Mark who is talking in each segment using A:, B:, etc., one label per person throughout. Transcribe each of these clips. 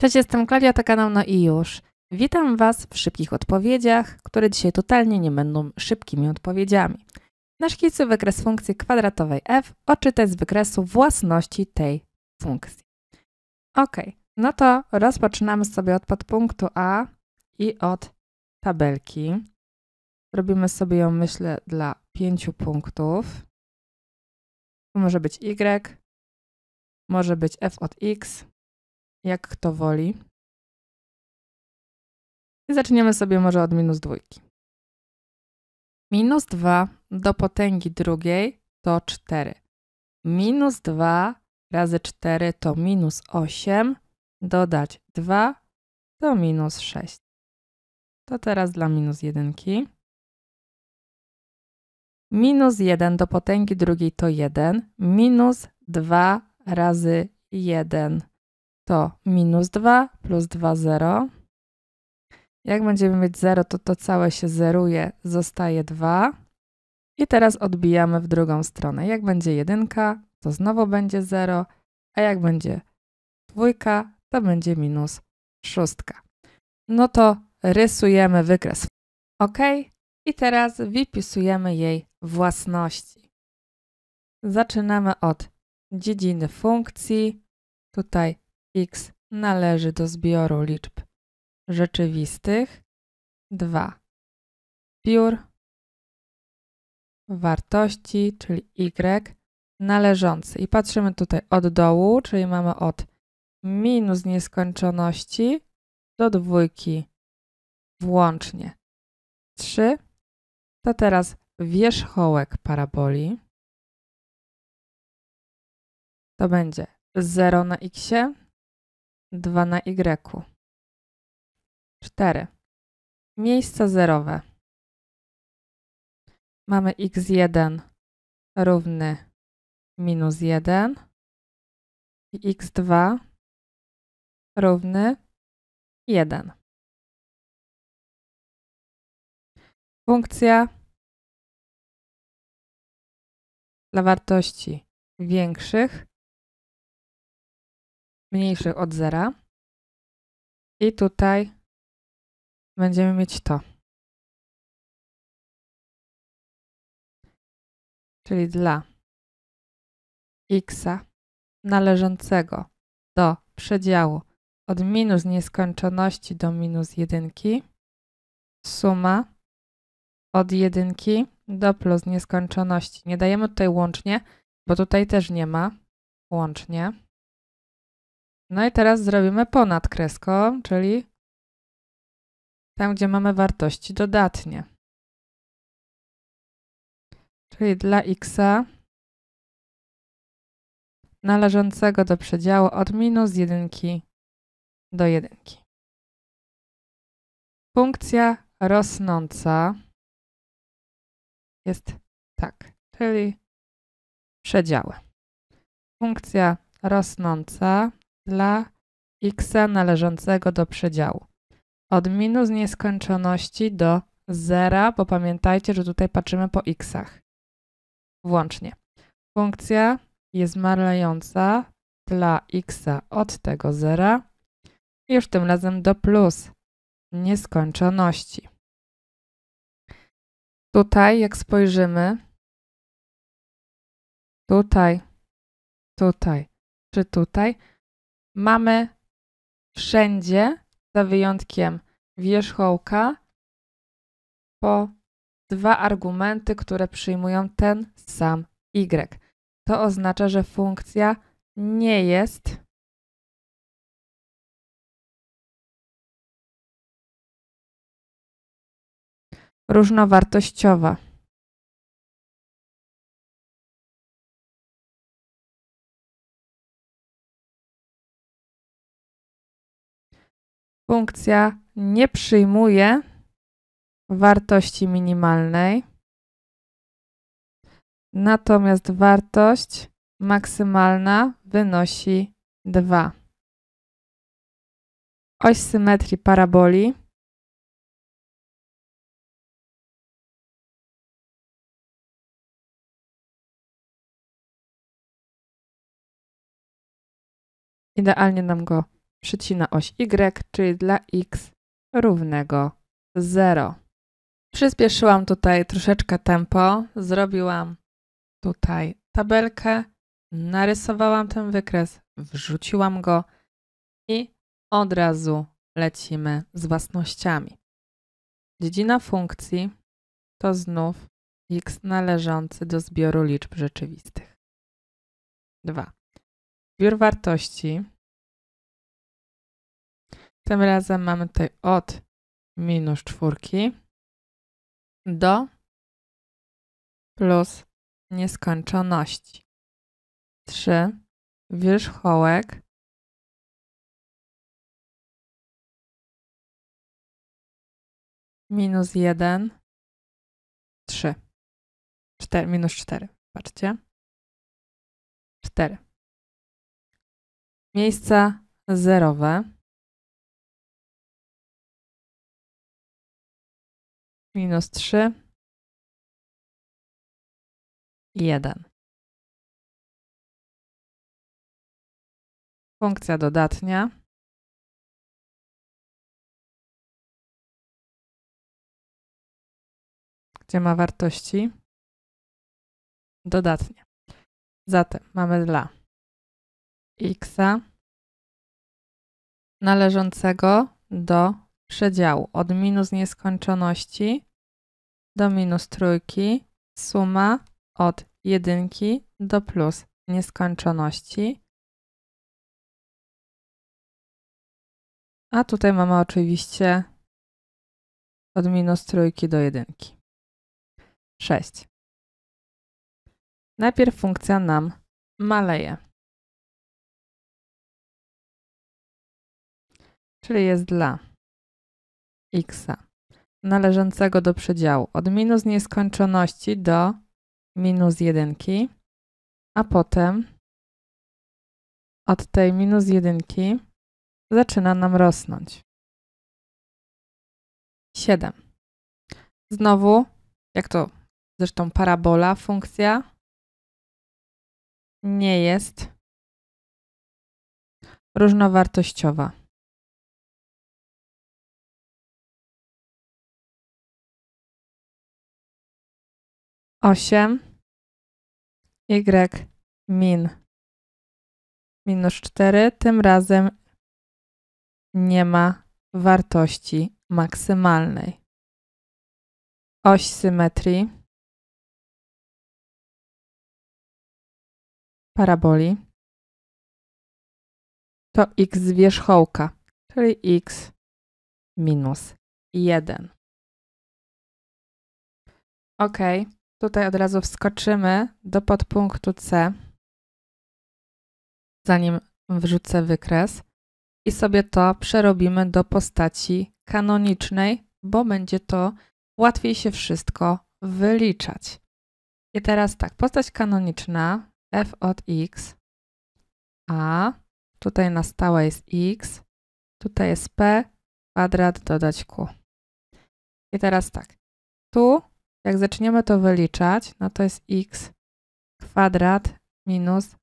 A: Cześć, jestem Klaudia, to kanał No i już. Witam Was w szybkich odpowiedziach, które dzisiaj totalnie nie będą szybkimi odpowiedziami. Na szkicu wykres funkcji kwadratowej f odczytaj z wykresu własności tej funkcji. Ok, no to rozpoczynamy sobie od podpunktu A i od tabelki. Robimy sobie ją, myślę, dla 5 punktów. To może być y, może być f od x, jak kto woli. I zaczniemy sobie może od -2. -2 do potęgi drugiej to 4. -2 razy 4 to -8. Dodać 2 to -6. To teraz dla -1. -1 do potęgi drugiej to 1. -2 razy 1 to -2 plus 2 0. Jak będziemy mieć 0, to to całe się zeruje, zostaje 2. I teraz odbijamy w drugą stronę. Jak będzie 1, to znowu będzie 0, a jak będzie 2, to będzie -6. No to rysujemy wykres. OK. I teraz wypisujemy jej własności. Zaczynamy od dziedziny funkcji. Tutaj x należy do zbioru liczb rzeczywistych. 2. Zbiór wartości, czyli y, należący. I patrzymy tutaj od dołu, czyli mamy od minus nieskończoności do 2 włącznie 3. To teraz wierzchołek paraboli. To będzie 0 na x, 2 na y. 4. Miejsca zerowe. Mamy x1 równy -1 i x2 równy 1. Funkcja dla wartości większych, mniejszych od 0. I tutaj będziemy mieć to. Czyli dla x należącego do przedziału od minus nieskończoności do -1, suma od 1 do plus nieskończoności. Nie dajemy tutaj łącznie, bo tutaj też nie ma łącznie. No i teraz zrobimy ponad kreską, czyli tam, gdzie mamy wartości dodatnie. Czyli dla x należącego do przedziału od -1 do 1. Funkcja rosnąca jest tak, czyli przedziały. Funkcja rosnąca dla x należącego do przedziału od minus nieskończoności do 0, bo pamiętajcie, że tutaj patrzymy po x'ach włącznie. Funkcja jest malejąca dla x od tego 0 i już tym razem do plus nieskończoności. Tutaj, jak spojrzymy, tutaj czy tutaj, mamy wszędzie, za wyjątkiem wierzchołka, po 2 argumenty, które przyjmują ten sam y. To oznacza, że funkcja nie jest różnowartościowa. Funkcja nie przyjmuje wartości minimalnej, natomiast wartość maksymalna wynosi 2. Oś symetrii paraboli idealnie nam go przycina oś y, czyli dla x równego 0. Przyspieszyłam tutaj troszeczkę tempo, zrobiłam tutaj tabelkę, narysowałam ten wykres, wrzuciłam go i od razu lecimy z własnościami. Dziedzina funkcji to znów x należący do zbioru liczb rzeczywistych. 2. Zbiór wartości. Tym razem mamy tutaj od -4 do plus nieskończoności. 3. Wierzchołek -1, 3. -4, patrzcie. 4. Miejsca zerowe. -3, 1. Funkcja dodatnia. Gdzie ma wartości dodatnie. Zatem mamy dla x należącego do przedziału od minus nieskończoności do -3, suma od 1 do plus nieskończoności. A tutaj mamy oczywiście od -3 do 1. 6. Najpierw funkcja nam maleje. Czyli jest dla x należącego do przedziału od minus nieskończoności do -1, a potem od tej -1 zaczyna nam rosnąć. 7. Znowu, jak to zresztą parabola, funkcja nie jest różnowartościowa. 8 y min -4, tym razem nie ma wartości maksymalnej. Oś symetrii paraboli to x z wierzchołka, czyli x minus 1. Ok, tutaj od razu wskoczymy do podpunktu C, zanim wrzucę wykres i sobie to przerobimy do postaci kanonicznej, bo będzie to łatwiej się wszystko wyliczać. I teraz tak, postać kanoniczna f od x, a tutaj na stałe jest x, tutaj jest p kwadrat dodać q. I teraz tak, tu jak zaczniemy to wyliczać, no to jest x kwadrat minus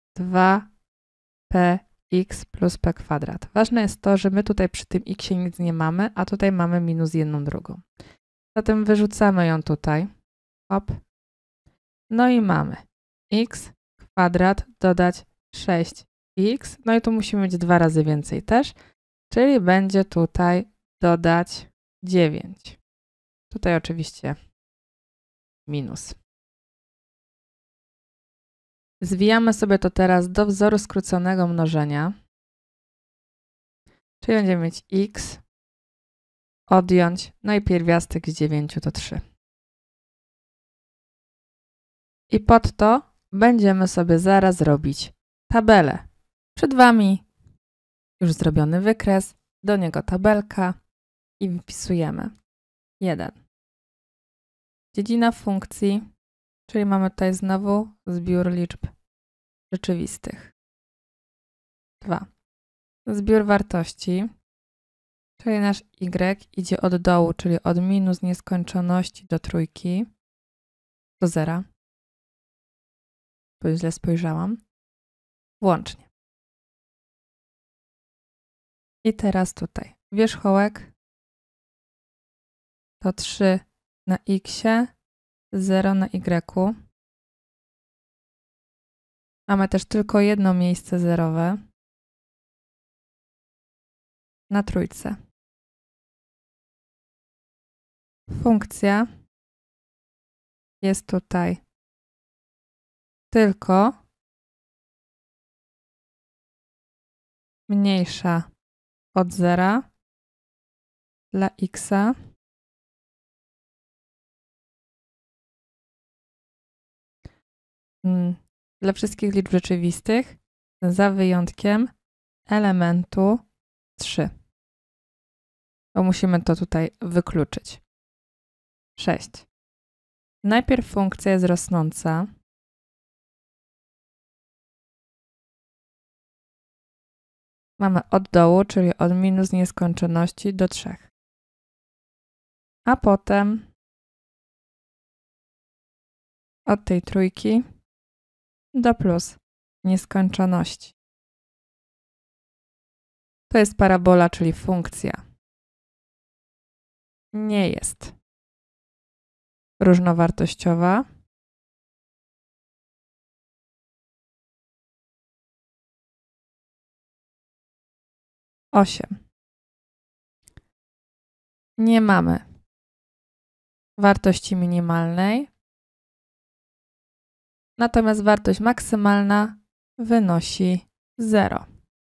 A: 2px plus p kwadrat. Ważne jest to, że my tutaj przy tym x nic nie mamy, a tutaj mamy -1/2. Zatem wyrzucamy ją tutaj. Hop. No i mamy x kwadrat dodać 6x. No i tu musimy mieć 2 razy więcej też, czyli będzie tutaj dodać 9. Tutaj oczywiście minus. Zwijamy sobie to teraz do wzoru skróconego mnożenia. Czyli będziemy mieć x odjąć, no i pierwiastek z 9 to 3. I pod to będziemy sobie zaraz robić tabelę. Przed Wami już zrobiony wykres, do niego tabelka i wpisujemy 1. Dziedzina funkcji, czyli mamy tutaj znowu zbiór liczb rzeczywistych. 2. Zbiór wartości, czyli nasz y idzie od dołu, czyli od minus nieskończoności do trójki, do zera. Bo źle spojrzałam. Włącznie. I teraz tutaj wierzchołek to 3 na x, 0 na y. Mamy też tylko jedno miejsce zerowe na trójce. Funkcja jest tutaj tylko mniejsza od 0 dla x. Dla wszystkich liczb rzeczywistych, za wyjątkiem elementu 3. Bo musimy to tutaj wykluczyć. 6. Najpierw funkcja jest rosnąca. Mamy od dołu, czyli od minus nieskończoności do 3. A potem od tej trójki do plus nieskończoności. To jest parabola, czyli funkcja. Nie jest różnowartościowa. Osiem. Nie mamy wartości minimalnej, natomiast wartość maksymalna wynosi 0.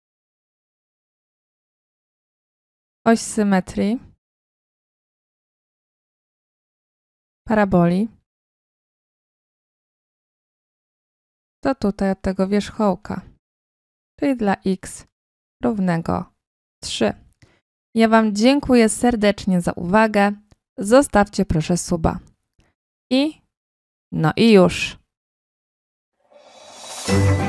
A: Oś symetrii paraboli to tutaj od tego wierzchołka, czyli dla x równego 3. Ja Wam dziękuję serdecznie za uwagę. Zostawcie proszę suba. I już.